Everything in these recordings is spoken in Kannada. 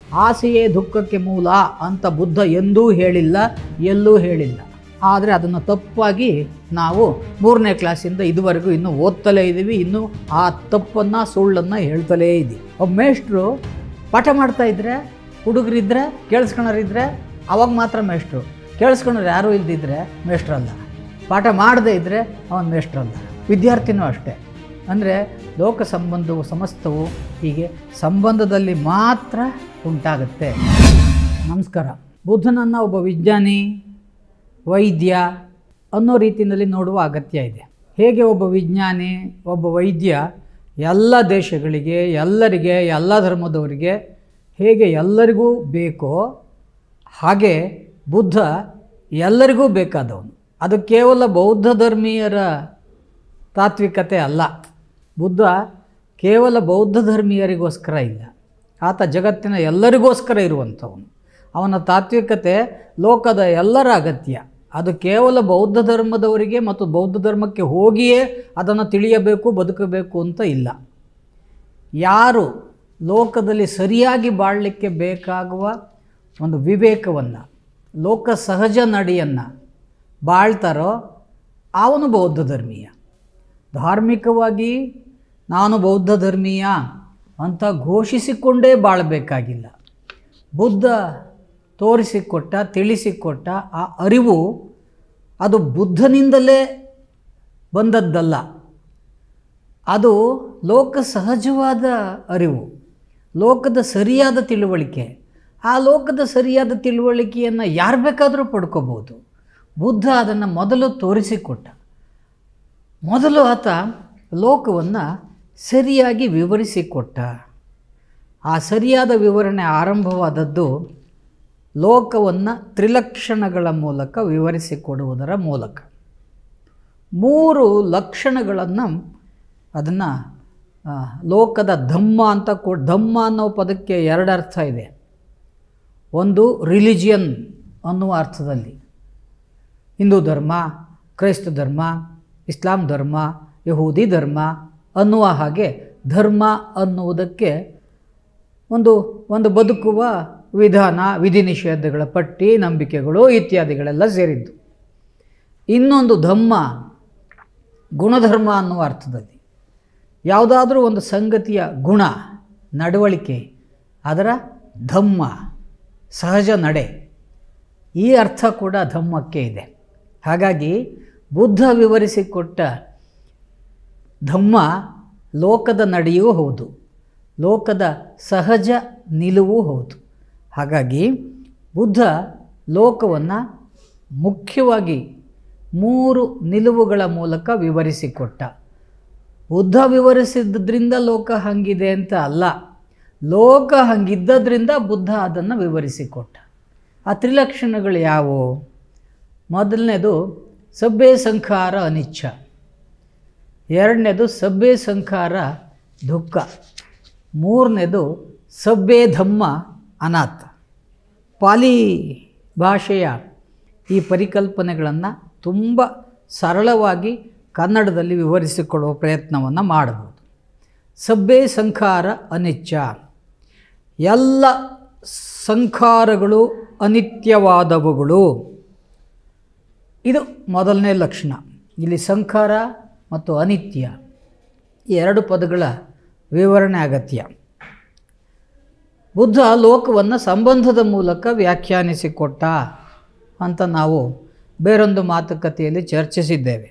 ಆಸೆಯೇ ದುಃಖಕ್ಕೆ ಮೂಲ ಅಂತ ಬುದ್ಧ ಎಂದೂ ಹೇಳಿಲ್ಲ, ಎಲ್ಲೂ ಹೇಳಿಲ್ಲ. ಆದರೆ ಅದನ್ನು ತಪ್ಪಾಗಿ ನಾವು 3ನೇ ಕ್ಲಾಸಿಂದ ಇದುವರೆಗೂ ಇನ್ನೂ ಓದ್ತಲೇ ಇದ್ದೀವಿ. ಇನ್ನೂ ಆ ತಪ್ಪನ್ನು ಸುಳ್ಳನ್ನು ಹೇಳ್ತಲೇ ಇದ್ದೀವಿ. ಒಬ್ಬ ಮೇಷ್ಟ್ರು ಪಾಠ ಮಾಡ್ತಾಯಿದ್ರೆ ಹುಡುಗರಿದ್ದರೆ ಕೇಳಿಸ್ಕೊಳೋರಿದ್ದರೆ ಅವಾಗ ಮಾತ್ರ ಮೇಷ್ಟ್ರು, ಕೇಳಿಸ್ಕೊಳೋರು ಯಾರೂ ಇಲ್ದಿದ್ರೆ ಮೇಷ್ಟ್ರಲ್ಲ. ಪಾಠ ಮಾಡದೇ ಇದ್ದರೆ ಅವನು ಮೇಷ್ಟ್ರಲ್ಲ. ವಿದ್ಯಾರ್ಥಿನೂ ಅಷ್ಟೇ. ಅಂದರೆ ಲೋಕ ಸಂಬಂಧವು ಸಮಸ್ತವು ಹೀಗೆ ಸಂಬಂಧದಲ್ಲಿ ಮಾತ್ರ ಉಂಟಾಗುತ್ತೆ. ನಮಸ್ಕಾರ. ಬುದ್ಧನನ್ನು ಒಬ್ಬ ವಿಜ್ಞಾನಿ, ವೈದ್ಯ ಅನ್ನೋ ರೀತಿಯಲ್ಲಿ ನೋಡುವ ಅಗತ್ಯ ಇದೆ. ಹೇಗೆ ಒಬ್ಬ ವಿಜ್ಞಾನಿ, ಒಬ್ಬ ವೈದ್ಯ ಎಲ್ಲ ದೇಶಗಳಿಗೆ, ಎಲ್ಲರಿಗೆ, ಎಲ್ಲ ಧರ್ಮದವರಿಗೆ ಹೇಗೆ ಎಲ್ಲರಿಗೂ ಬೇಕೋ ಹಾಗೆ ಬುದ್ಧ ಎಲ್ಲರಿಗೂ ಬೇಕಾದವನು. ಅದು ಕೇವಲ ಬೌದ್ಧ ಧರ್ಮೀಯರ ತಾತ್ವಿಕತೆ ಅಲ್ಲ. ಬುದ್ಧ ಕೇವಲ ಬೌದ್ಧ ಧರ್ಮೀಯರಿಗೋಸ್ಕರ ಇಲ್ಲ, ಆತ ಜಗತ್ತಿನ ಎಲ್ಲರಿಗೋಸ್ಕರ ಇರುವಂಥವನು. ಅವನ ತಾತ್ವಿಕತೆ ಲೋಕದ ಎಲ್ಲರ ಅಗತ್ಯ. ಅದು ಕೇವಲ ಬೌದ್ಧ ಧರ್ಮದವರಿಗೆ ಮತ್ತು ಬೌದ್ಧ ಧರ್ಮಕ್ಕೆ ಹೋಗಿಯೇ ಅದನ್ನು ತಿಳಿಯಬೇಕು, ಬದುಕಬೇಕು ಅಂತ ಇಲ್ಲ. ಯಾರು ಲೋಕದಲ್ಲಿ ಸರಿಯಾಗಿ ಬಾಳಲಿಕ್ಕೆ ಬೇಕಾಗುವ ಒಂದು ವಿವೇಕವನ್ನು, ಲೋಕ ಸಹಜ ನಡೆಯನ್ನು ಬಾಳ್ತಾರೋ ಅವನು ಬೌದ್ಧ ಧರ್ಮೀಯ. ಧಾರ್ಮಿಕವಾಗಿ ನಾನು ಬೌದ್ಧ ಧರ್ಮೀಯ ಅಂತ ಘೋಷಿಸಿಕೊಂಡೇ ಬಾಳಬೇಕಾಗಿಲ್ಲ. ಬುದ್ಧ ತೋರಿಸಿಕೊಟ್ಟ, ತಿಳಿಸಿಕೊಟ್ಟ ಆ ಅರಿವು ಅದು ಬುದ್ಧನಿಂದಲೇ ಬಂದದ್ದಲ್ಲ. ಅದು ಲೋಕ ಸಹಜವಾದ ಅರಿವು, ಲೋಕದ ಸರಿಯಾದ ತಿಳುವಳಿಕೆ. ಆ ಲೋಕದ ಸರಿಯಾದ ತಿಳುವಳಿಕೆಯನ್ನು ಯಾರು ಬೇಕಾದರೂ ಪಡ್ಕೋಬೋದು. ಬುದ್ಧ ಅದನ್ನು ಮೊದಲು ತೋರಿಸಿಕೊಟ್ಟ. ಮೊದಲು ಆತ ಲೋಕವನ್ನು ಸರಿಯಾಗಿ ವಿವರಿಸಿಕೊಟ್ಟ. ಆ ಸರಿಯಾದ ವಿವರಣೆ ಆರಂಭವಾದದ್ದು ಲೋಕವನ್ನು ತ್ರಿಲಕ್ಷಣಗಳ ಮೂಲಕ ವಿವರಿಸಿಕೊಡುವುದರ ಮೂಲಕ. 3 ಲಕ್ಷಣಗಳನ್ನು ಅದನ್ನು ಲೋಕದ ಧಮ್ಮ ಅಂತ ಧಮ್ಮ ಅನ್ನೋ ಪದಕ್ಕೆ 2 ಅರ್ಥ ಇದೆ. ಒಂದು ರಿಲಿಜಿಯನ್ ಅನ್ನುವ ಅರ್ಥದಲ್ಲಿ, ಹಿಂದೂ ಧರ್ಮ, ಕ್ರೈಸ್ತ ಧರ್ಮ, ಇಸ್ಲಾಂ ಧರ್ಮ, ಯಹೂದಿ ಧರ್ಮ ಅನ್ನುವ ಹಾಗೆ ಧರ್ಮ ಅನ್ನುವುದಕ್ಕೆ ಒಂದು ಬದುಕುವ ವಿಧಾನ, ವಿಧಿ ನಿಷೇಧಗಳ ಪಟ್ಟಿ, ನಂಬಿಕೆಗಳು ಇತ್ಯಾದಿಗಳೆಲ್ಲ ಸೇರಿದ್ದು. ಇನ್ನೊಂದು ಧಮ್ಮ, ಗುಣಧರ್ಮ ಅನ್ನುವ ಅರ್ಥದಲ್ಲಿ ಯಾವುದಾದ್ರೂ ಒಂದು ಸಂಗತಿಯ ಗುಣ, ನಡವಳಿಕೆ, ಅದರ ಧಮ್ಮ, ಸಹಜ ನಡೆ. ಈ ಅರ್ಥ ಕೂಡ ಧಮ್ಮಕ್ಕೆ ಇದೆ. ಹಾಗಾಗಿ ಬುದ್ಧ ವಿವರಿಸಿಕೊಟ್ಟ ಧಮ್ಮ ಲೋಕದ ನಡೆಯೂ ಹೌದು, ಲೋಕದ ಸಹಜ ನಿಲುವು ಹೌದು. ಹಾಗಾಗಿ ಬುದ್ಧ ಲೋಕವನ್ನು ಮುಖ್ಯವಾಗಿ 3 ನಿಲುವುಗಳ ಮೂಲಕ ವಿವರಿಸಿಕೊಟ್ಟ. ಬುದ್ಧ ವಿವರಿಸಿದ್ದರಿಂದ ಲೋಕ ಹಂಗಿದೆ ಅಂತ ಅಲ್ಲ, ಲೋಕ ಹಂಗಿದ್ದರಿಂದ ಬುದ್ಧ ಅದನ್ನು ವಿವರಿಸಿಕೊಟ್ಟ. ಆ ತ್ರಿಲಕ್ಷಣಗಳು ಯಾವುವು? ಮೊದಲನೇದು ಸಬ್ಬೆ ಸಂಖಾರ ಅನಿಚ್ಛ, 2ನೇದು ಸಬ್ಬೆ ಸಂಖಾರ ದುಃಖ, 3ನೇದು ಸಬ್ಬೆ ಧಮ್ಮ ಅನಾಥ. ಪಾಲಿ ಭಾಷೆಯ ಈ ಪರಿಕಲ್ಪನೆಗಳನ್ನು ತುಂಬ ಸರಳವಾಗಿ ಕನ್ನಡದಲ್ಲಿ ವಿವರಿಸಿಕೊಡುವ ಪ್ರಯತ್ನವನ್ನು ಮಾಡಬಹುದು. ಸಬ್ಬೆ ಸಂಖಾರ ಅನಿಚ್ಛ, ಎಲ್ಲ ಸಂಖಾರಗಳು ಅನಿತ್ಯವಾದವುಗಳು. ಇದು ಮೊದಲನೇ ಲಕ್ಷಣ. ಇಲ್ಲಿ ಸಂಖಾರ ಮತ್ತು ಅನಿತ್ಯ ಈ 2 ಪದಗಳ ವಿವರಣೆ ಅಗತ್ಯ. ಬುದ್ಧ ಲೋಕವನ್ನು ಸಂಬಂಧದ ಮೂಲಕ ವ್ಯಾಖ್ಯಾನಿಸಿಕೊಟ್ಟ ಅಂತ ನಾವು ಬೇರೊಂದು ಮಾತುಕತೆಯಲ್ಲಿ ಚರ್ಚಿಸಿದ್ದೇವೆ.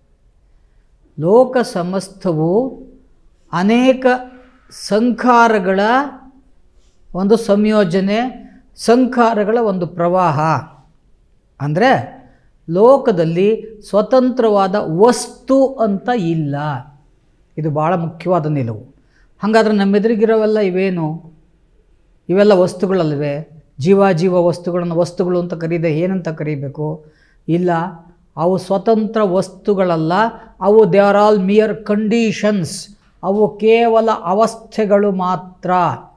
ಲೋಕ ಸಮಸ್ತವು ಅನೇಕ ಸಂಖಾರಗಳ ಒಂದು ಸಂಯೋಜನೆ, ಸಂಖಾರಗಳ ಒಂದು ಪ್ರವಾಹ. ಅಂದರೆ ಲೋಕದಲ್ಲಿ ಸ್ವತಂತ್ರವಾದ ವಸ್ತು ಅಂತ ಇಲ್ಲ. ಇದು ಭಾಳ ಮುಖ್ಯವಾದ ನಿಲುವು. ಹಾಗಾದರೆ ನಮ್ಮೆದುರಿಗಿರೋವೆಲ್ಲ ಇವೇನು? ಇವೆಲ್ಲ ವಸ್ತುಗಳಲ್ವೇ? ಜೀವ ವಸ್ತುಗಳನ್ನು ವಸ್ತುಗಳು ಅಂತ ಕರೀದೆ ಏನಂತ ಕರೀಬೇಕು? ಇಲ್ಲ, ಅವು ಸ್ವತಂತ್ರ ವಸ್ತುಗಳಲ್ಲ. ಅವು they are all mere conditions. ಅವು ಕೇವಲ ಅವಸ್ಥೆಗಳು ಮಾತ್ರ.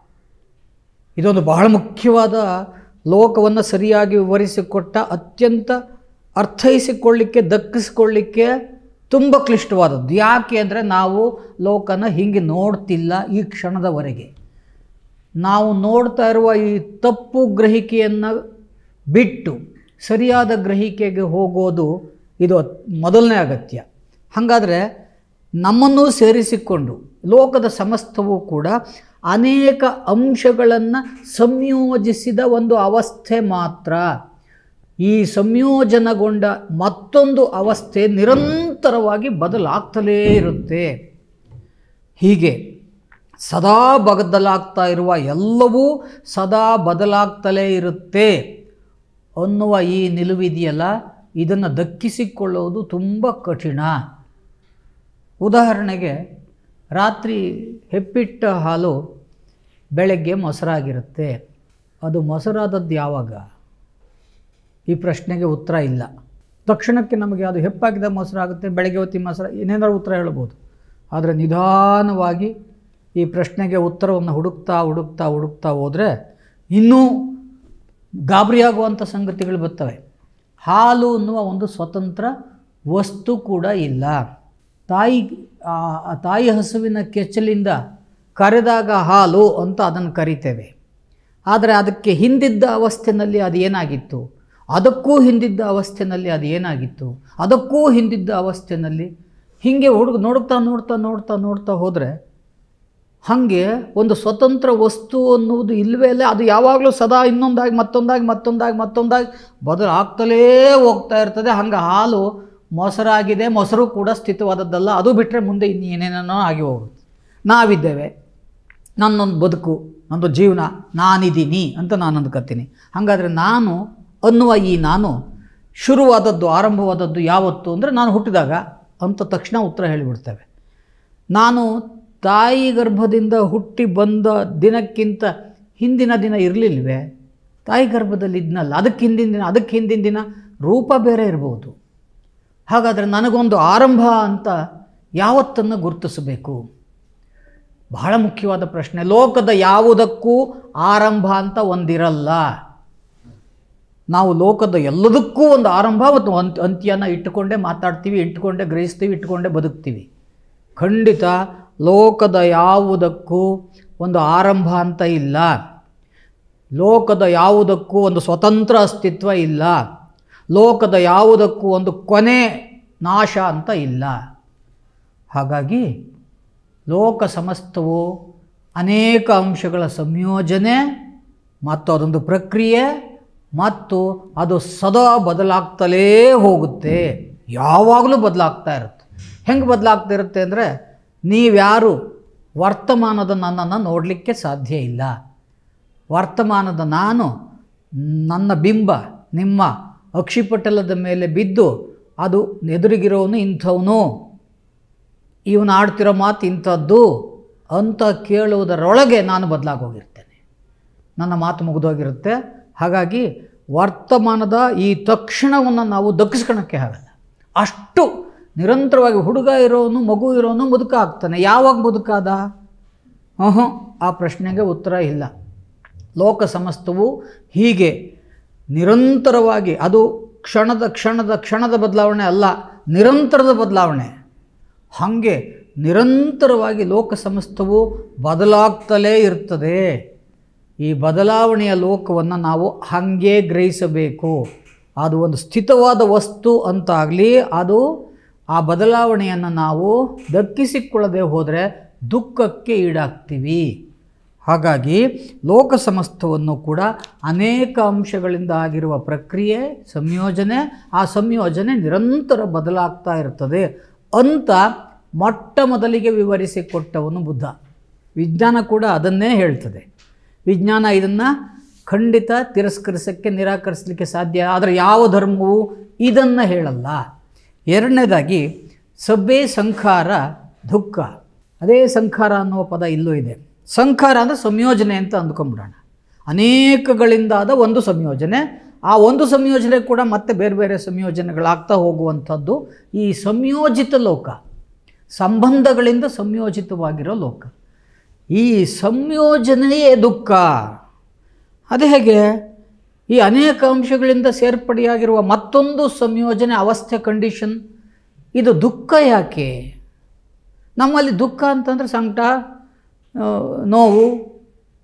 ಇದೊಂದು ಬಹಳ ಮುಖ್ಯವಾದ, ಲೋಕವನ್ನು ಸರಿಯಾಗಿ ವಿವರಿಸಿಕೊಟ್ಟ, ಅತ್ಯಂತ ಅರ್ಥೈಸಿಕೊಳ್ಳಿಕ್ಕೆ, ದಕ್ಕಿಸಿಕೊಳ್ಳಿಕ್ಕೆ ತುಂಬ ಕ್ಲಿಷ್ಟವಾದದ್ದು. ಯಾಕೆ ಅಂದರೆ ನಾವು ಲೋಕನ ಹೀಗೆ ನೋಡ್ತಿಲ್ಲ ಈ ಕ್ಷಣದವರೆಗೆ. ನಾವು ನೋಡ್ತಾ ಇರುವ ಈ ತಪ್ಪು ಗ್ರಹಿಕೆಯನ್ನು ಬಿಟ್ಟು ಸರಿಯಾದ ಗ್ರಹಿಕೆಗೆ ಹೋಗೋದು ಇದು ಮೊದಲನೇ ಅಗತ್ಯ. ಹಾಗಾದರೆ ನಮ್ಮನ್ನು ಸೇರಿಸಿಕೊಂಡು ಲೋಕದ ಸಮಸ್ತವೂ ಕೂಡ ಅನೇಕ ಅಂಶಗಳನ್ನು ಸಂಯೋಜಿಸಿದ ಒಂದು ಅವಸ್ಥೆ ಮಾತ್ರ. ಈ ಸಂಯೋಜನೆಗೊಂಡ ಮತ್ತೊಂದು ಅವಸ್ಥೆ ನಿರಂತರವಾಗಿ ಬದಲಾಗ್ತಲೇ ಇರುತ್ತೆ. ಹೀಗೆ ಸದಾ ಬದಲಾಗ್ತಾ ಇರುವ ಎಲ್ಲವೂ ಸದಾ ಬದಲಾಗ್ತಲೇ ಇರುತ್ತೆ ಅನ್ನುವ ಈ ನಿಲುವಿದೆಯಲ್ಲ, ಇದನ್ನು ದಕ್ಕಿಸಿಕೊಳ್ಳುವುದು ತುಂಬ ಕಠಿಣ. ಉದಾಹರಣೆಗೆ, ರಾತ್ರಿ ಹೆಪ್ಪಿಟ್ಟ ಹಾಲು ಬೆಳಗ್ಗೆ ಮೊಸರಾಗಿರುತ್ತೆ. ಅದು ಮೊಸರಾದದ್ದು ಯಾವಾಗ? ಈ ಪ್ರಶ್ನೆಗೆ ಉತ್ತರ ಇಲ್ಲ. ತಕ್ಷಣಕ್ಕೆ ನಮಗೆ ಅದು ಹೆಪ್ಪಾಗಿದ್ದ ಮೊಸರಾಗುತ್ತೆ, ಬೆಳಗ್ಗೆ ಹೊತ್ತಿ ಮೊಸರು, ಏನೇನಾದ್ರು ಉತ್ತರ ಹೇಳ್ಬೋದು. ಆದರೆ ನಿಧಾನವಾಗಿ ಈ ಪ್ರಶ್ನೆಗೆ ಉತ್ತರವನ್ನು ಹುಡುಕ್ತಾ ಹೋದರೆ ಇನ್ನೂ ಗಾಬರಿಯಾಗುವಂಥ ಸಂಗತಿಗಳು ಬರ್ತವೆ. ಹಾಲು ಅನ್ನುವ ಒಂದು ಸ್ವತಂತ್ರ ವಸ್ತು ಕೂಡ ಇಲ್ಲ. ತಾಯಿ ಹಸುವಿನ ಕೆಚ್ಚಲಿಂದ ಕರೆದಾಗ ಹಾಲು ಅಂತ ಅದನ್ನು ಕರಿತೇವೆ. ಆದರೆ ಅದಕ್ಕೆ ಹಿಂದಿದ್ದ ಅವಸ್ಥೆಯಲ್ಲಿ ಅದು ಏನಾಗಿತ್ತು, ಅದಕ್ಕೂ ಹಿಂದಿದ್ದ ಅವಸ್ಥೆಯಲ್ಲಿ ಅದು ಏನಾಗಿತ್ತು, ಅದಕ್ಕೂ ಹಿಂದಿದ್ದ ಅವಸ್ಥೆಯಲ್ಲಿ ಹೀಗೆ ನೋಡ್ತಾ ಹೋದರೆ ಹಾಗೆ ಒಂದು ಸ್ವತಂತ್ರ ವಸ್ತು ಅನ್ನುವುದು ಇಲ್ಲವೇ ಇಲ್ಲ. ಅದು ಯಾವಾಗಲೂ ಸದಾ ಇನ್ನೊಂದಾಗಿ ಮತ್ತೊಂದಾಗಿ ಬದಲಾಗ್ತಲೇ ಹೋಗ್ತಾ ಇರ್ತದೆ. ಹಂಗೆ ಹಾಲು ಮೊಸರಾಗಿದೆ, ಮೊಸರು ಕೂಡ ಸ್ಥಿತವಾದದ್ದಲ್ಲ. ಅದು ಬಿಟ್ಟರೆ ಮುಂದೆ ಇನ್ನೇನೇನೋ ಆಗಿ ಹೋಗುತ್ತೆ. ನಾವಿದ್ದೇವೆ, ನನ್ನೊಂದು ಬದುಕು, ನಂದು ಜೀವನ, ನಾನಿದ್ದೀನಿ ಅಂತ ನಾನು ಅಂದ್ಕೊತೀನಿ. ಹಾಗಾದರೆ ನಾನು ಅನ್ನುವ ಈ ನಾನು ಆರಂಭವಾದದ್ದು ಯಾವತ್ತು ಅಂದರೆ ನಾನು ಹುಟ್ಟಿದಾಗ ಅಂತ ತಕ್ಷಣ ಉತ್ತರ ಹೇಳಿಬಿಡ್ತೇವೆ. ನಾನು ತಾಯಿ ಗರ್ಭದಿಂದ ಹುಟ್ಟಿ ಬಂದ ದಿನಕ್ಕಿಂತ ಹಿಂದಿನ ದಿನ ಇರಲಿಲ್ವೇ? ತಾಯಿ ಗರ್ಭದಲ್ಲಿ ಇದ್ನಲ್ಲ, ಅದಕ್ಕೆ ಹಿಂದಿನ ದಿನ ರೂಪ ಬೇರೆ ಇರ್ಬೋದು. ಹಾಗಾದರೆ ನನಗೊಂದು ಆರಂಭ ಅಂತ ಯಾವತ್ತನ್ನು ಗುರುತಿಸಬೇಕು? ಬಹಳ ಮುಖ್ಯವಾದ ಪ್ರಶ್ನೆ. ಲೋಕದ ಯಾವುದಕ್ಕೂ ಆರಂಭ ಅಂತ ಒಂದಿರಲ್ಲ. ನಾವು ಲೋಕದ ಎಲ್ಲದಕ್ಕೂ ಒಂದು ಆರಂಭ ಮತ್ತು ಅಂತ್ಯನ ಇಟ್ಟುಕೊಂಡೇ ಮಾತಾಡ್ತೀವಿ, ಇಟ್ಟುಕೊಂಡೇ ಗ್ರಹಿಸ್ತೀವಿ, ಇಟ್ಟುಕೊಂಡೇ ಬದುಕ್ತೀವಿ. ಖಂಡಿತ ಲೋಕದ ಯಾವುದಕ್ಕೂ ಒಂದು ಆರಂಭ ಅಂತ ಇಲ್ಲ. ಲೋಕದ ಯಾವುದಕ್ಕೂ ಒಂದು ಸ್ವತಂತ್ರ ಅಸ್ತಿತ್ವ ಇಲ್ಲ. ಲೋಕದ ಯಾವುದಕ್ಕೂ ಒಂದು ಕೊನೆ, ನಾಶ ಅಂತ ಇಲ್ಲ. ಹಾಗಾಗಿ ಲೋಕ ಸಮಸ್ತವು ಅನೇಕ ಅಂಶಗಳ ಸಂಯೋಜನೆ ಮತ್ತು ಅದೊಂದು ಪ್ರಕ್ರಿಯೆ, ಮತ್ತು ಅದು ಸದಾ ಬದಲಾಗ್ತಲೇ ಹೋಗುತ್ತೆ. ಯಾವಾಗಲೂ ಬದಲಾಗ್ತಾ ಇರುತ್ತೆ. ಹೆಂಗೆ ಬದಲಾಗ್ತಾ ಇರುತ್ತೆ ಅಂದರೆ, ನೀವ್ಯಾರು ವರ್ತಮಾನದ ನನ್ನನ್ನು ನೋಡಲಿಕ್ಕೆ ಸಾಧ್ಯ ಇಲ್ಲ. ವರ್ತಮಾನದ ನಾನು, ನನ್ನ ಬಿಂಬ ನಿಮ್ಮ ಅಕ್ಷಿಪಟಲದ ಮೇಲೆ ಬಿದ್ದು ಅದು ಎದುರಿಗಿರೋನು ಇಂಥವನು, ಇವನು ಆಡ್ತಿರೋ ಮಾತು ಇಂಥದ್ದು ಅಂತ ಕೇಳುವುದರೊಳಗೆ ನಾನು ಬದಲಾಗೋಗಿರ್ತೇನೆ. ನನ್ನ ಮಾತು ಮುಗಿದೋಗಿರುತ್ತೆ. ಹಾಗಾಗಿ ವರ್ತಮಾನದ ಈ ತಕ್ಷಣವನ್ನು ನಾವು ದಕ್ಕಿಸ್ಕೊಳ್ಳೋಕ್ಕೆ ಆಗಲ್ಲ. ಅಷ್ಟು ನಿರಂತರವಾಗಿ ಹುಡುಗ ಇರೋನು, ಮಗು ಇರೋನು ಮುದುಕ ಆಗ್ತಾನೆ. ಯಾವಾಗ ಮುದುಕಾದ? ಆ ಪ್ರಶ್ನೆಗೆ ಉತ್ತರ ಇಲ್ಲ. ಲೋಕ ಸಮಸ್ತವು ಹೀಗೆ ನಿರಂತರವಾಗಿ, ಅದು ಕ್ಷಣದ ಬದಲಾವಣೆ ಅಲ್ಲ, ನಿರಂತರದ ಬದಲಾವಣೆ. ಹಾಗೆ ನಿರಂತರವಾಗಿ ಲೋಕ ಸಮಸ್ತವು ಬದಲಾಗ್ತಲೇ ಇರ್ತದೆ. ಈ ಬದಲಾವಣೆಯ ಲೋಕವನ್ನು ನಾವು ಹಾಗೆ ಗ್ರಹಿಸಬೇಕು. ಅದು ಒಂದು ಸ್ಥಿತವಾದ ವಸ್ತು ಅಂತಾಗಲಿ, ಅದು ಆ ಬದಲಾವಣೆಯನ್ನು ನಾವು ದಕ್ಕಿಸಿಕೊಳ್ಳದೆ ಹೋದರೆ ದುಃಖಕ್ಕೆ ಈಡಾಗ್ತೀವಿ. ಹಾಗಾಗಿ ಲೋಕ ಸಮಸ್ತವನ್ನು ಕೂಡ ಅನೇಕ ಅಂಶಗಳಿಂದ ಆಗಿರುವ ಪ್ರಕ್ರಿಯೆ, ಸಂಯೋಜನೆ, ಆ ಸಂಯೋಜನೆ ನಿರಂತರ ಬದಲಾಗ್ತಾ ಇರ್ತದೆ ಅಂತ ಮೊಟ್ಟ ಮೊದಲಿಗೆ ವಿವರಿಸಿಕೊಟ್ಟವನು ಬುದ್ಧ. ವಿಜ್ಞಾನ ಕೂಡ ಅದನ್ನೇ ಹೇಳ್ತದೆ. ವಿಜ್ಞಾನ ಇದನ್ನು ಖಂಡಿತ ನಿರಾಕರಿಸಲಿಕ್ಕೆ ಸಾಧ್ಯ. ಆದರೆ ಯಾವ ಧರ್ಮವೂ ಇದನ್ನು ಹೇಳಲ್ಲ. ಎರಡನೇದಾಗಿ ಸಬ್ಬೆ ಸಂಖಾರ ದುಃಖ. ಅದೇ ಸಂಖಾರ ಅನ್ನುವ ಪದ ಇಲ್ಲೂ ಇದೆ. ಸಂಖಾರ ಅಂದರೆ ಸಂಯೋಜನೆ ಅಂತ ಅಂದ್ಕೊಂಬಿಡೋಣ. ಅನೇಕಗಳಿಂದಾದ ಒಂದು ಸಂಯೋಜನೆ. ಆ ಒಂದು ಸಂಯೋಜನೆ ಕೂಡ ಮತ್ತೆ ಬೇರೆ ಬೇರೆ ಸಂಯೋಜನೆಗಳಾಗ್ತಾ ಹೋಗುವಂಥದ್ದು ಈ ಸಂಯೋಜಿತ ಲೋಕ, ಸಂಬಂಧಗಳಿಂದ ಸಂಯೋಜಿತವಾಗಿರೋ ಲೋಕ. ಈ ಸಂಯೋಜನೆಯೇ ದುಃಖ. ಅದು ಹೇಗೆ? ಈ ಅನೇಕ ಅಂಶಗಳಿಂದ ಸೇರ್ಪಡೆಯಾಗಿರುವ ಮತ್ತೊಂದು ಸಂಯೋಜನೆ, ಅವಸ್ಥೆ, ಕಂಡೀಷನ್, ಇದು ದುಃಖ ಯಾಕೆ? ನಮ್ಮಲ್ಲಿ ದುಃಖ ಅಂತಂದರೆ ಸಂಕಟ, ನೋವು,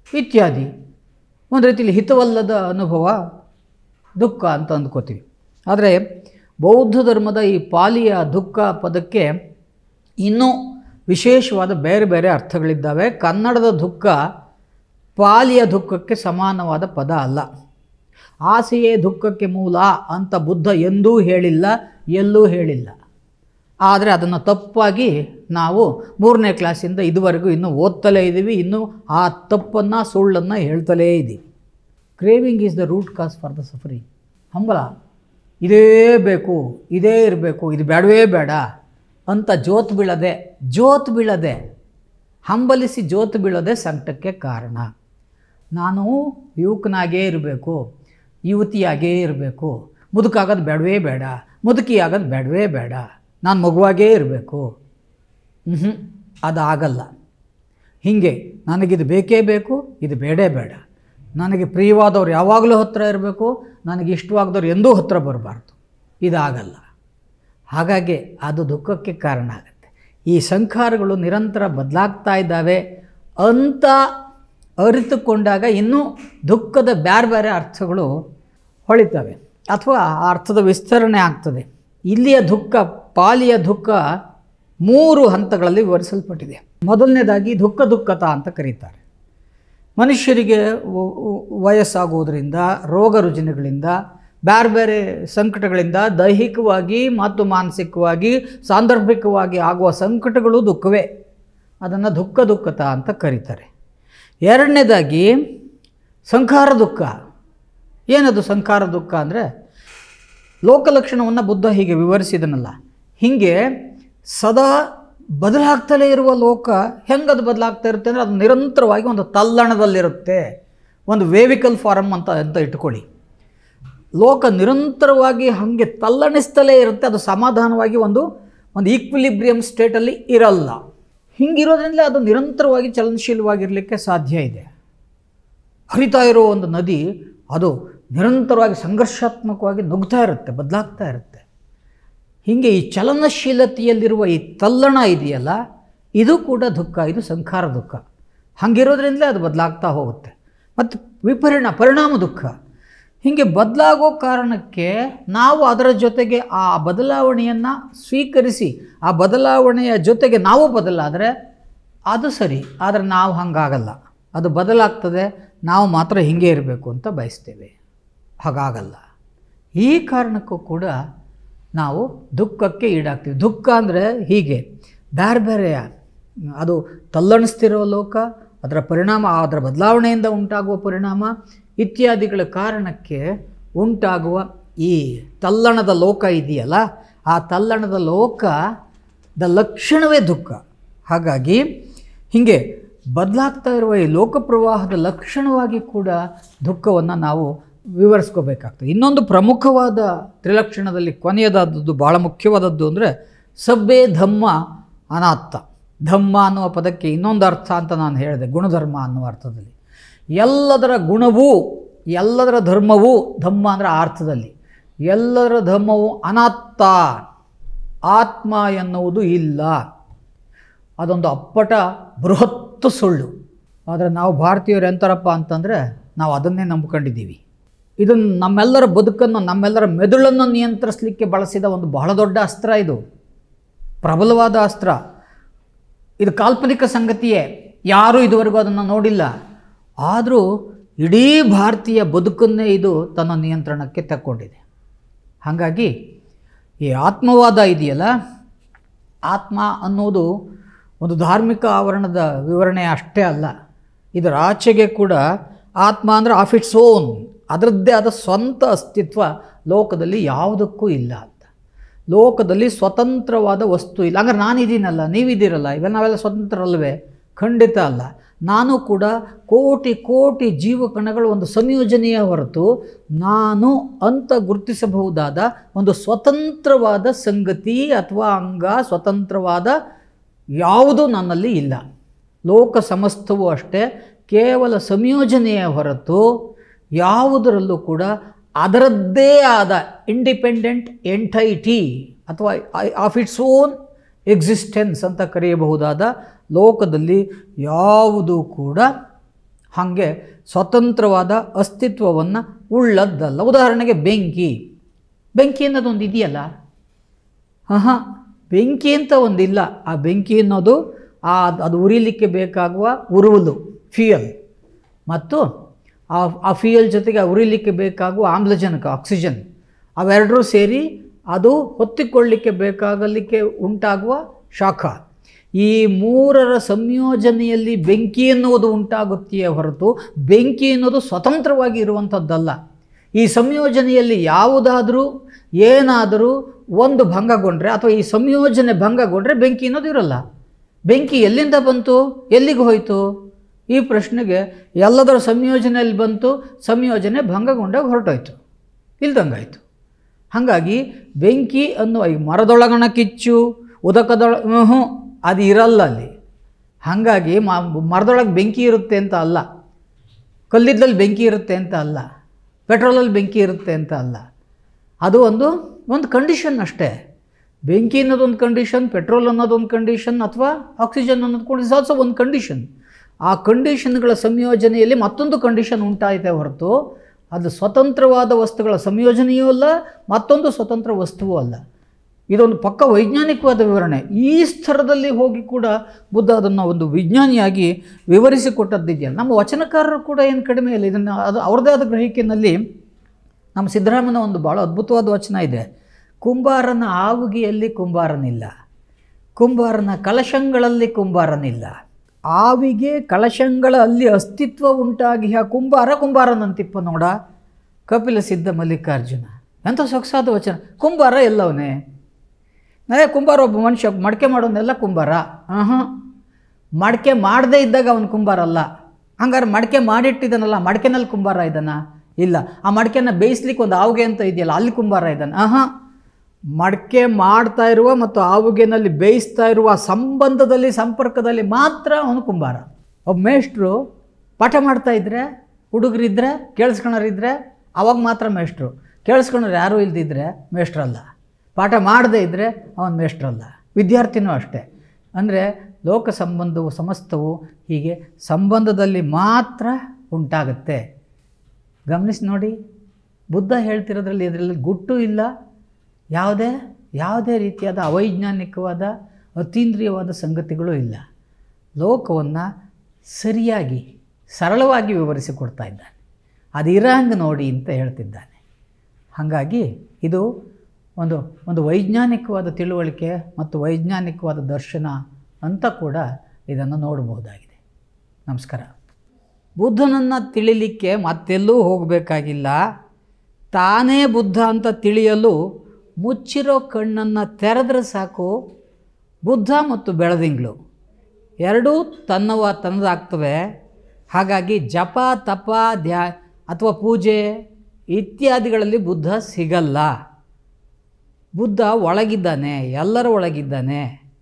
ಇತ್ಯಾದಿ. ಒಂದು ರೀತಿಯಲ್ಲಿ ಹಿತವಲ್ಲದ ಅನುಭವ ದುಃಖ ಅಂತ ಅಂದ್ಕೋತೀವಿ. ಆದರೆ ಬೌದ್ಧ ಧರ್ಮದ ಈ ಪಾಲಿಯ ದುಃಖ ಪದಕ್ಕೆ ಇನ್ನೂ ವಿಶೇಷವಾದ ಬೇರೆ ಬೇರೆ ಅರ್ಥಗಳಿದ್ದಾವೆ. ಕನ್ನಡದ ದುಃಖ ಪಾಲಿಯ ದುಃಖಕ್ಕೆ ಸಮಾನವಾದ ಪದ ಅಲ್ಲ. ಆಸೆಯೇ ದುಃಖಕ್ಕೆ ಮೂಲ ಅಂತ ಬುದ್ಧ ಎಂದೂ ಹೇಳಿಲ್ಲ, ಎಲ್ಲೂ ಹೇಳಿಲ್ಲ. ಆದರೆ ಅದನ್ನು ತಪ್ಪಾಗಿ ನಾವು 3ನೇ ಕ್ಲಾಸಿಂದ ಇದುವರೆಗೂ ಇನ್ನೂ ಓದ್ತಲೇ ಇದ್ದೀವಿ, ಇನ್ನೂ ಆ ತಪ್ಪನ್ನು ಸುಳ್ಳನ್ನು ಹೇಳ್ತಲೇ ಇದ್ದೀವಿ. Craving is the root cause for the suffering. ಹಂಬಲ, ಇದೇ ಬೇಕು, ಇದೇ ಇರಬೇಕು, ಇದು ಬೇಡವೇ ಬೇಡ ಅಂತ ಜೋತ್ ಬೀಳದೆ ಹಂಬಲಿಸಿ ಜೋತು ಬೀಳದೆ ಸಂಕಟಕ್ಕೆ ಕಾರಣ. ನಾನು ಯುವಕನಾಗೇ ಇರಬೇಕು, ಯುವತಿಯಾಗೇ ಇರಬೇಕು, ಮುದುಕಾಗೋದು ಬೇಡವೇ ಬೇಡ, ಮುದುಕಿಯಾಗೋದು ಬೇಡವೇ ಬೇಡ, ನಾನು ಮಗುವಾಗೇ ಇರಬೇಕು. ಅದಾಗಲ್ಲ. ಹೀಗೆ ನನಗಿದು ಬೇಕೇ ಬೇಕು, ಇದು ಬೇಡೇ ಬೇಡ, ನನಗೆ ಪ್ರಿಯವಾದವ್ರು ಯಾವಾಗಲೂ ಹತ್ತಿರ ಇರಬೇಕು, ನನಗೆ ಇಷ್ಟವಾದವ್ರು ಎಂದೂ ಹತ್ತಿರ ಬರಬಾರ್ದು, ಇದಾಗಲ್ಲ. ಹಾಗಾಗಿ ಅದು ದುಃಖಕ್ಕೆ ಕಾರಣ ಆಗುತ್ತೆ. ಈ ಸಂಖಾರಗಳು ನಿರಂತರ ಬದಲಾಗ್ತಾ ಇದ್ದಾವೆ ಅಂತ ಅರಿತುಕೊಂಡಾಗ ಇನ್ನೂ ದುಃಖದ ಬೇರೆ ಬೇರೆ ಅರ್ಥಗಳು ಹೊಳಿತವೆ ಅಥವಾ ಆ ಅರ್ಥದ ವಿಸ್ತರಣೆ ಆಗ್ತದೆ. ಇಲ್ಲಿಯ ದುಃಖ, ಪಾಲಿಯ ದುಃಖ 3 ಹಂತಗಳಲ್ಲಿ ವಿವರಿಸಲ್ಪಟ್ಟಿದೆ. ಮೊದಲನೇದಾಗಿ ದುಃಖತ ಅಂತ ಕರೀತಾರೆ. ಮನುಷ್ಯರಿಗೆ ವಯಸ್ಸಾಗುವುದರಿಂದ, ರೋಗ ರುಜಿನಗಳಿಂದ, ಬೇರೆ ಬೇರೆ ಸಂಕಟಗಳಿಂದ ದೈಹಿಕವಾಗಿ ಮತ್ತು ಮಾನಸಿಕವಾಗಿ ಸಾಂದರ್ಭಿಕವಾಗಿ ಆಗುವ ಸಂಕಟಗಳು ದುಃಖವೇ. ಅದನ್ನು ದುಃಖತ ಅಂತ ಕರೀತಾರೆ. ಎರಡನೇದಾಗಿ ಸಂಖಾರ ದುಃಖ. ಏನದು ಸಂಖಾರ ದುಃಖ ಅಂದರೆ, ಲೋಕಲಕ್ಷಣವನ್ನು ಬುದ್ಧ ಹೀಗೆ ವಿವರಿಸಿದನಲ್ಲ, ಹೀಗೆ ಸದಾ ಬದಲಾಗ್ತಲೇ ಇರುವ ಲೋಕ ಹೆಂಗದು ಬದಲಾಗ್ತಾ ಇರುತ್ತೆ ಅಂದರೆ, ಅದು ನಿರಂತರವಾಗಿ ಒಂದು ತಲ್ಲಣದಲ್ಲಿರುತ್ತೆ. ಒಂದು ವೇವಿಕಲ್ ಫಾರಮ್ ಅಂತ ಇಟ್ಕೊಳ್ಳಿ. ಲೋಕ ನಿರಂತರವಾಗಿ ಹಾಗೆ ತಲ್ಲಣಿಸ್ತಲೇ ಇರುತ್ತೆ. ಅದು ಸಮಾಧಾನವಾಗಿ ಒಂದು ಈಕ್ವಿಲಿಬ್ರಿಯಮ್ ಸ್ಟೇಟಲ್ಲಿ ಇರಲ್ಲ. ಹಿಂಗಿರೋದ್ರಿಂದ ಅದು ನಿರಂತರವಾಗಿ ಚಲನಶೀಲವಾಗಿರಲಿಕ್ಕೆ ಸಾಧ್ಯ ಇದೆ. ಹರಿತಾ ಇರೋ ಒಂದು ನದಿ ಅದು ನಿರಂತರವಾಗಿ ಸಂಘರ್ಷಾತ್ಮಕವಾಗಿ ನುಗ್ತಾ ಇರುತ್ತೆ, ಬದಲಾಗ್ತಾ ಇರುತ್ತೆ. ಹೀಗೆ ಈ ಚಲನಶೀಲತೆಯಲ್ಲಿರುವ ಈ ತಲ್ಲಣ ಇದೆಯಲ್ಲ, ಇದು ಕೂಡ ದುಃಖ, ಇದು ಸಂಖಾರ ದುಃಖ. ಹಾಗಿರೋದ್ರಿಂದಲೇ ಅದು ಬದಲಾಗ್ತಾ ಹೋಗುತ್ತೆ. ಮತ್ತು ಪರಿಣಾಮ ದುಃಖ. ಹೀಗೆ ಬದಲಾಗೋ ಕಾರಣಕ್ಕೆ ನಾವು ಅದರ ಜೊತೆಗೆ ಆ ಬದಲಾವಣೆಯನ್ನು ಸ್ವೀಕರಿಸಿ, ಆ ಬದಲಾವಣೆಯ ಜೊತೆಗೆ ನಾವು ಬದಲಾದರೆ ಅದು ಸರಿ. ಆದರೆ ನಾವು ಹಾಗಾಗಲ್ಲ. ಅದು ಬದಲಾಗ್ತದೆ, ನಾವು ಮಾತ್ರ ಹೀಗೆ ಇರಬೇಕು ಅಂತ ಬಯಸ್ತೇವೆ. ಹಾಗಾಗಲ್ಲ. ಈ ಕಾರಣಕ್ಕೂ ಕೂಡ ನಾವು ದುಃಖಕ್ಕೆ ಈಡಾಗ್ತೀವಿ. ದುಃಖ ಅಂದರೆ ಹೀಗೆ ಬೇರೆ ಬೇರೆ, ಅದು ತಲ್ಲಣಿಸ್ತಿರೋ ಲೋಕ, ಅದರ ಪರಿಣಾಮ, ಅದರ ಬದಲಾವಣೆಯಿಂದ ಉಂಟಾಗುವ ಪರಿಣಾಮ ಇತ್ಯಾದಿಗಳ ಕಾರಣಕ್ಕೆ ಉಂಟಾಗುವ ಈ ತಲ್ಲಣದ ಲೋಕ ಇದೆಯಲ್ಲ, ಆ ತಲ್ಲಣದ ಲೋಕದ ಲಕ್ಷಣವೇ ದುಃಖ. ಹಾಗಾಗಿ ಹೀಗೆ ಬದಲಾಗ್ತಾ ಇರುವ ಈ ಲೋಕ ಪ್ರವಾಹದ ಲಕ್ಷಣವಾಗಿ ಕೂಡ ದುಃಖವನ್ನು ನಾವು ವಿವರಿಸ್ಕೋಬೇಕಾಗ್ತದೆ. ಇನ್ನೊಂದು ಪ್ರಮುಖವಾದ ತ್ರಿಲಕ್ಷಣದಲ್ಲಿ ಕೊನೆಯದಾದದ್ದು, ಭಾಳ ಮುಖ್ಯವಾದದ್ದು ಅಂದರೆ ಸಬ್ಬೆ ಧಮ್ಮ ಅನಾತ್ತ. ಧಮ್ಮ ಅನ್ನುವ ಪದಕ್ಕೆ ಇನ್ನೊಂದು ಅರ್ಥ ಅಂತ ನಾನು ಹೇಳಿದೆ, ಗುಣಧರ್ಮ ಅನ್ನುವ ಅರ್ಥದಲ್ಲಿ. ಎಲ್ಲದರ ಗುಣವೂ ಎಲ್ಲದರ ಧರ್ಮವೂ, ಧಮ್ಮ ಅಂದರೆ ಆ ಅರ್ಥದಲ್ಲಿ, ಎಲ್ಲದರ ಧರ್ಮವು ಅನಾತ್ತ, ಆತ್ಮ ಎನ್ನುವುದು ಇಲ್ಲ. ಅದೊಂದು ಅಪ್ಪಟ ಬೃಹತ್ತು ಸುಳ್ಳು. ಆದರೆ ನಾವು ಭಾರತೀಯರು ಎಂತಾರಪ್ಪ ಅಂತಂದರೆ, ನಾವು ಅದನ್ನೇ ನಂಬ್ಕೊಂಡಿದ್ದೀವಿ. ಇದನ್ನು ನಮ್ಮೆಲ್ಲರ ಬದುಕನ್ನು, ನಮ್ಮೆಲ್ಲರ ಮೆದುಳನ್ನು ನಿಯಂತ್ರಿಸಲಿಕ್ಕೆ ಬಳಸಿದ ಒಂದು ಬಹಳ ದೊಡ್ಡ ಅಸ್ತ್ರ. ಇದು ಪ್ರಬಲವಾದ ಅಸ್ತ್ರ. ಇದು ಕಾಲ್ಪನಿಕ ಸಂಗತಿಯೇ, ಯಾರೂ ಇದುವರೆಗೂ ಅದನ್ನು ನೋಡಿಲ್ಲ. ಆದರೂ ಇಡೀ ಭಾರತೀಯ ಬದುಕನ್ನೇ ಇದು ತನ್ನ ನಿಯಂತ್ರಣಕ್ಕೆ ತಕ್ಕೊಂಡಿದೆ. ಹಾಗಾಗಿ ಈ ಆತ್ಮವಾದ ಇದೆಯಲ್ಲ, ಆತ್ಮ ಅನ್ನೋದು ಒಂದು ಧಾರ್ಮಿಕ ಆವರಣದ ವಿವರಣೆ ಅಷ್ಟೇ ಅಲ್ಲ. ಇದರ ಆಚೆಗೆ ಕೂಡ ಆತ್ಮ ಅಂದರೆ ಆಫ್ ಇಟ್ಸ್ ಓನ್, ಅದರದ್ದೇ ಆದ ಸ್ವಂತ ಅಸ್ತಿತ್ವ ಲೋಕದಲ್ಲಿ ಯಾವುದಕ್ಕೂ ಇಲ್ಲ ಅಂತ. ಲೋಕದಲ್ಲಿ ಸ್ವತಂತ್ರವಾದ ವಸ್ತು ಇಲ್ಲ. ಹಂಗಾರೆ ನಾನಿದ್ದೀನಲ್ಲ, ನೀವಿದ್ದೀರಲ್ಲ, ನಾವೆಲ್ಲ ಸ್ವತಂತ್ರರಲ್ವೇ? ಖಂಡಿತ ಅಲ್ಲ. ನಾನು ಕೂಡ ಕೋಟಿ ಕೋಟಿ ಜೀವಕಣಗಳು ಒಂದು ಸಂಯೋಜನೆಯ ಹೊರತು ನಾನು ಅಂತ ಗುರುತಿಸಬಹುದಾದ ಒಂದು ಸ್ವತಂತ್ರವಾದ ಸಂಗತಿ ಅಥವಾ ಅಂಗ, ಸ್ವತಂತ್ರವಾದ ಯಾವುದೂ ನನ್ನಲ್ಲಿ ಇಲ್ಲ. ಲೋಕ ಸಮಸ್ತವೂ ಅಷ್ಟೇ ಕೇವಲ ಸಂಯೋಜನೆಯ ಹೊರತು ಯಾವುದರಲ್ಲೂ ಕೂಡ ಅದರದ್ದೇ ಆದ ಇಂಡಿಪೆಂಡೆಂಟ್ ಎಂಟೈಟಿ ಅಥವಾ ಆಫ್ ಇಟ್ಸ್ ಓನ್ ಎಕ್ಸಿಸ್ಟೆನ್ಸ್ ಅಂತ ಕರೆಯಬಹುದಾದ ಲೋಕದಲ್ಲಿ ಯಾವುದೂ ಕೂಡ ಹಾಗೆ ಸ್ವತಂತ್ರವಾದ ಅಸ್ತಿತ್ವವನ್ನು ಉಳ್ಳದ್ದಲ್ಲ. ಉದಾಹರಣೆಗೆ ಬೆಂಕಿ ಅನ್ನೋದೊಂದು ಇದೆಯಲ್ಲ, ಹಾಂ, ಬೆಂಕಿ ಅಂತ ಒಂದಿಲ್ಲ. ಆ ಬೆಂಕಿ ಅನ್ನೋದು ಅದು ಉರಿಲಿಕ್ಕೆ ಬೇಕಾಗುವ ಉರುವಲು, ಫ್ಯೂಯಲ್, ಮತ್ತು ಆ ಫ್ಯೂಯಲ್ ಜೊತೆಗೆ ಉರಿಲಿಕ್ಕೆ ಬೇಕಾಗುವ ಆಮ್ಲಜನಕ, ಆಕ್ಸಿಜನ್, ಅವೆರಡರೂ ಸೇರಿ ಅದು ಹೊತ್ತಿಕೊಳ್ಳಲಿಕ್ಕೆ ಬೇಕಾಗಲಿಕ್ಕೆ ಉಂಟಾಗುವ ಶಾಖ. ಈ ಮೂರರ ಸಂಯೋಜನೆಯಲ್ಲಿ ಬೆಂಕಿ ಎನ್ನುವುದು ಉಂಟಾಗುತ್ತೆಯೇ ಹೊರತು ಬೆಂಕಿ ಎನ್ನುವುದು ಸ್ವತಂತ್ರವಾಗಿ ಇರುವಂಥದ್ದಲ್ಲ. ಈ ಸಂಯೋಜನೆಯಲ್ಲಿ ಯಾವುದಾದರೂ ಏನಾದರೂ ಒಂದು ಭಂಗಗೊಂಡ್ರೆ ಅಥವಾ ಈ ಸಂಯೋಜನೆ ಭಂಗಗೊಂಡ್ರೆ ಬೆಂಕಿ ಅನ್ನೋದು ಇರೋಲ್ಲ. ಬೆಂಕಿ ಎಲ್ಲಿಂದ ಬಂತು, ಎಲ್ಲಿಗೆ ಹೋಯಿತು? ಈ ಪ್ರಶ್ನೆಗೆ ಎಲ್ಲದರ ಸಂಯೋಜನೆಯಲ್ಲಿ ಬಂತು, ಸಂಯೋಜನೆ ಭಂಗಗೊಂಡಾಗ ಹೊರಟೋಯ್ತು, ಇಲ್ದಂಗಾಯಿತು. ಹಾಗಾಗಿ ಬೆಂಕಿ ಅನ್ನುವ ಈ ಮರದೊಳಗಣ ಕಿಚ್ಚು, ಅದು ಇರಲ್ಲ ಅಲ್ಲಿ. ಹಾಗಾಗಿ ಮರದೊಳಗೆ ಬೆಂಕಿ ಇರುತ್ತೆ ಅಂತ ಅಲ್ಲ, ಕಲ್ಲಿದ್ದಲಲ್ಲಿ ಬೆಂಕಿ ಇರುತ್ತೆ ಅಂತ ಅಲ್ಲ, ಪೆಟ್ರೋಲಲ್ಲಿ ಬೆಂಕಿ ಇರುತ್ತೆ ಅಂತ ಅಲ್ಲ. ಅದು ಒಂದು ಕಂಡೀಷನ್ ಅಷ್ಟೇ. ಬೆಂಕಿ ಅನ್ನೋದೊಂದು ಕಂಡೀಷನ್, ಪೆಟ್ರೋಲ್ ಅನ್ನೋದೊಂದು ಕಂಡೀಷನ್, ಅಥವಾ ಆಕ್ಸಿಜನ್ ಅನ್ನೋದು ಕೂಡ ಇಸ್ ಆಲ್ಸೋ ಒಂದು ಕಂಡೀಷನ್. ಆ ಕಂಡೀಷನ್ಗಳ ಸಂಯೋಜನೆಯಲ್ಲಿ ಮತ್ತೊಂದು ಕಂಡೀಷನ್ ಉಂಟಾಯಿತೆ ಹೊರತು ಅದು ಸ್ವತಂತ್ರವಾದ ವಸ್ತುಗಳ ಸಂಯೋಜನೆಯೂ ಅಲ್ಲ, ಮತ್ತೊಂದು ಸ್ವತಂತ್ರ ವಸ್ತುವೂ ಅಲ್ಲ. ಇದೊಂದು ಪಕ್ಕ ವೈಜ್ಞಾನಿಕವಾದ ವಿವರಣೆ. ಈ ಸ್ತರದಲ್ಲಿ ಹೋಗಿ ಕೂಡ ಬುದ್ಧ ಅದನ್ನು ಒಂದು ವಿಜ್ಞಾನಿಯಾಗಿ ವಿವರಿಸಿಕೊಟ್ಟದ್ದಿದೆಯಲ್ಲ. ನಮ್ಮ ವಚನಕಾರರು ಕೂಡ ಏನು ಕಡಿಮೆ ಇಲ್ಲ. ಇದನ್ನು ಅವ್ರದ್ದೇ ಆದ ಗ್ರಹಿಕೆಯಲ್ಲಿ ನಮ್ಮ ಸಿದ್ದರಾಮನ ಒಂದು ಭಾಳ ಅದ್ಭುತವಾದ ವಚನ ಇದೆ. ಕುಂಬಾರನ ಆವುಗೆಯಲ್ಲಿ ಕುಂಬಾರನಿಲ್ಲ, ಕುಂಬಾರನ ಕಲಶಗಳಲ್ಲಿ ಕುಂಬಾರನಿಲ್ಲ. ಆವಿಗೆ ಕಲಶಗಳಲ್ಲಿ ಅಸ್ತಿತ್ವ ಉಂಟಾಗಿ ಕುಂಬಾರನಂತಿಪ್ಪ ನೋಡ ಕಪಿಲ ಸಿದ್ಧ ಮಲ್ಲಿಕಾರ್ಜುನ. ಎಂಥ ಸೊಗಸಾದ ವಚನ. ಕುಂಬಾರ ಎಲ್ಲವನೇ? ಕುಂಬಾರ ಒಬ್ಬ ಮನುಷ್ಯ ಮಡಿಕೆ ಮಾಡೋನೆಲ್ಲ ಕುಂಬಾರ? ಮಡಿಕೆ ಮಾಡದೇ ಇದ್ದಾಗ ಅವನು ಕುಂಬಾರ ಅಲ್ಲ. ಹಂಗಾರೆ ಮಡಿಕೆ ಮಾಡಿಟ್ಟಿದ್ದಾನಲ್ಲ, ಮಡಿಕೆನಲ್ಲಿ ಕುಂಬಾರ ಇದ್ದಾನ? ಇಲ್ಲ. ಆ ಮಡಿಕೆನ ಬೇಯಿಸ್ಲಿಕ್ಕೆ ಒಂದು ಆವುಗೆ ಅಂತ ಇದೆಯಲ್ಲ, ಅಲ್ಲಿ ಕುಂಬಾರ ಇದ್ದಾನೆ? ಮಡಿಕೆ ಮಾಡ್ತಾ ಇರುವ ಮತ್ತು ಆವುಗೆನಲ್ಲಿ ಬೇಯಿಸ್ತಾ ಇರುವ ಸಂಬಂಧದಲ್ಲಿ, ಸಂಪರ್ಕದಲ್ಲಿ ಮಾತ್ರ ಅವನು ಕುಂಬಾರ. ಒಬ್ಬ ಮೇಷ್ಟ್ರು ಪಾಠ ಮಾಡ್ತಾಯಿದ್ರೆ, ಹುಡುಗರಿದ್ದರೆ, ಕೇಳಿಸ್ಕೊಳೋರಿದ್ದರೆ ಅವಾಗ ಮಾತ್ರ ಮೇಷ್ಟ್ರು. ಕೇಳಿಸ್ಕೊಳೋರು ಯಾರೂ ಇಲ್ದಿದ್ರೆ ಮೇಷ್ಟ್ರಲ್ಲ. ಪಾಠ ಮಾಡದೇ ಇದ್ದರೆ ಅವನು ಮೇಷ್ಟ್ರಲ್ಲ. ವಿದ್ಯಾರ್ಥಿನೂ ಅಷ್ಟೇ. ಅಂದರೆ ಲೋಕ ಸಂಬಂಧವು ಸಮಸ್ತವು ಹೀಗೆ ಸಂಬಂಧದಲ್ಲಿ ಮಾತ್ರ ಉಂಟಾಗುತ್ತೆ. ಗಮನಿಸಿ ನೋಡಿ, ಬುದ್ಧ ಹೇಳ್ತಿರೋದ್ರಲ್ಲಿ ಇದರಲ್ಲಿ ಗುಟ್ಟು ಇಲ್ಲ. ಯಾವುದೇ ರೀತಿಯಾದ ಅವೈಜ್ಞಾನಿಕವಾದ ಅತೀಂದ್ರಿಯವಾದ ಸಂಗತಿಗಳು ಇಲ್ಲ. ಲೋಕವನ್ನು ಸರಿಯಾಗಿ ಸರಳವಾಗಿ ವಿವರಿಸಿಕೊಡ್ತಾ ಇದ್ದಾನೆ. ಅದು ಇರಂಗೆ ನೋಡಿ ಅಂತ ಹೇಳ್ತಿದ್ದಾನೆ. ಹಾಗಾಗಿ ಇದು ಒಂದು ವೈಜ್ಞಾನಿಕವಾದ ತಿಳುವಳಿಕೆ ಮತ್ತು ವೈಜ್ಞಾನಿಕವಾದ ದರ್ಶನ ಅಂತ ಕೂಡ ಇದನ್ನು ನೋಡಬಹುದಾಗಿದೆ. ನಮಸ್ಕಾರ. ಬುದ್ಧನನ್ನು ತಿಳಿಲಿಕ್ಕೆ ಮತ್ತೆಲ್ಲೂ ಹೋಗಬೇಕಾಗಿಲ್ಲ. ತಾನೇ ಬುದ್ಧ ಅಂತ ತಿಳಿಯಲು ಮುಚ್ಚಿರೋ ಕಣ್ಣನ್ನು ತೆರೆದ್ರೆ ಸಾಕು. ಬುದ್ಧ ಮತ್ತು ಬೆಳದಿಂಗಳು ಎರಡೂ ತನ್ನದಾಗ್ತವೆ. ಹಾಗಾಗಿ ಜಪ, ತಪ, ಅಥವಾ ಪೂಜೆ ಇತ್ಯಾದಿಗಳಲ್ಲಿ ಬುದ್ಧ ಸಿಗಲ್ಲ. ಬುದ್ಧ ಒಳಗಿದ್ದಾನೆ, ಎಲ್ಲರ ಒಳಗಿದ್ದಾನೆ.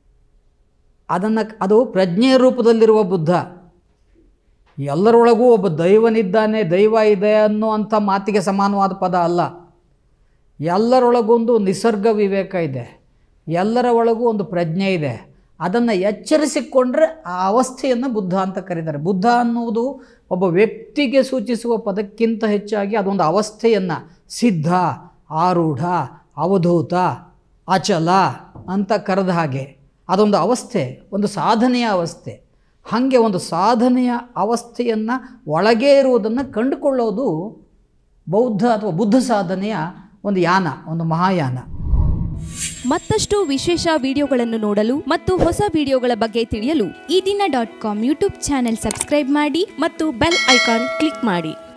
ಅದು ಪ್ರಜ್ಞೆಯ ರೂಪದಲ್ಲಿರುವ ಬುದ್ಧ. ಎಲ್ಲರೊಳಗೂ ಒಬ್ಬ ದೈವನಿದ್ದಾನೆ, ದೈವ ಇದೆ ಅನ್ನುವಂಥ ಮಾತಿಗೆ ಸಮಾನವಾದ ಪದ ಅಲ್ಲ. ಎಲ್ಲರೊಳಗೊಂದು ನಿಸರ್ಗ ವಿವೇಕ ಇದೆ, ಎಲ್ಲರ ಒಳಗೂ ಒಂದು ಪ್ರಜ್ಞೆ ಇದೆ. ಅದನ್ನು ಎಚ್ಚರಿಸಿಕೊಂಡ್ರೆ ಆ ಅವಸ್ಥೆಯನ್ನು ಬುದ್ಧ ಅಂತ ಕರೀತಾರೆ. ಬುದ್ಧ ಅನ್ನುವುದು ಒಬ್ಬ ವ್ಯಕ್ತಿಗೆ ಸೂಚಿಸುವ ಪದಕ್ಕಿಂತ ಹೆಚ್ಚಾಗಿ ಅದೊಂದು ಅವಸ್ಥೆಯನ್ನು ಸಿದ್ಧ, ಆರೂಢ, ಅವಧೂತ, ಅಚಲ ಅಂತ ಕರೆದ ಹಾಗೆ ಅದೊಂದು ಅವಸ್ಥೆ, ಒಂದು ಸಾಧನೆಯ ಅವಸ್ಥೆ. ಹಾಗೆ ಒಂದು ಸಾಧನೆಯ ಅವಸ್ಥೆಯನ್ನು ಒಳಗೇ ಇರುವುದನ್ನು ಕಂಡುಕೊಳ್ಳೋದು ಬೌದ್ಧ ಅಥವಾ ಬುದ್ಧ ಸಾಧನೆಯ ಒಂದು ಯಾನ, ಒಂದು ಮಹಾಯಾನ. ಮತ್ತಷ್ಟು ವಿಶೇಷ ವಿಡಿಯೋಗಳನ್ನು ನೋಡಲು ಮತ್ತು ಹೊಸ ವಿಡಿಯೋಗಳ ಬಗ್ಗೆ ತಿಳಿಯಲು eDina.com ಯೂಟ್ಯೂಬ್ ಚಾನೆಲ್ ಸಬ್ಸ್ಕ್ರೈಬ್ ಮಾಡಿ ಮತ್ತು ಬೆಲ್ ಐಕಾನ್ ಕ್ಲಿಕ್ ಮಾಡಿ.